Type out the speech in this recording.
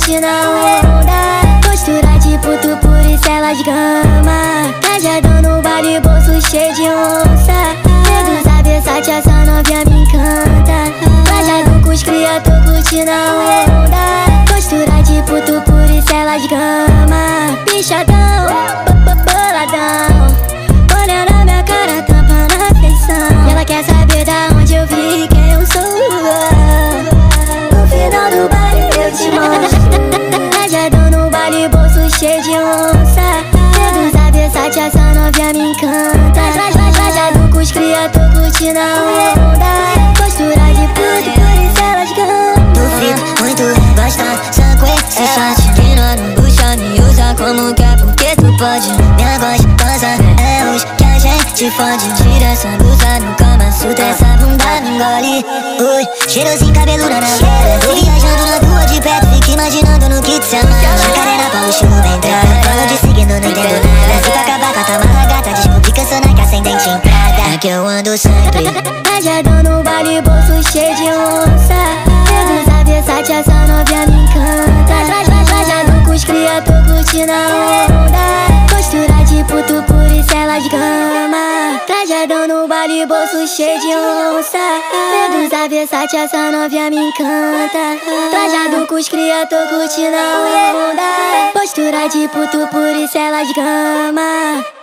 curtindo a onda. Postura de puto, por isso ela de cama. Trajadão no baile, bolso cheio de onça. Medusa, Versace, essa novinha me encanta. Trajado com os cria, tô curtindo a onda. Postura de puto, por isso ela de cama. Bichadão, boladão. Olha na minha cara, tampa na feição. E ela quer saber da onde eu vim, quem eu sou. No final do baile eu te mostro. Trajadão no baile, bolso cheio de onça. Medusa, Versace, essa novinha me encanta. Trajado com os cria, tô curtindo a onda. Postura de puto, por isso ela de cama. Duvido muito, gosta, só com esse shot. Que não puxa, me usa como quer, porque tu pode. Minha gostosa é hoje que a gente fode. Tira essa blusa no Kama Sutra, essa bunda não engole. Ui, cheirosinho, cabelo na naveira. Tô viajando na tua de perto, fico imaginando no que te se amarra. Jacaré na pau, chuva entrada. Falo de signo, não entendo nada. Se tu acabar com a tua marra gata, descobri que eu sou Nike ascendente em Prada. É que eu ando sempre. Trajadão no baile, bolso cheio de onça. Medusa, Versace, essa novinha me encanta. Trajado com os cria, tô curtindo a onda. Postura de puto, por isso ela de cama. Trajadão no baile, bolso cheio de onça. Medusa, Versace, essa novinha me encanta. Trajado com os cria, tô curtindo a onda. Postura de puto, por isso ela de cama.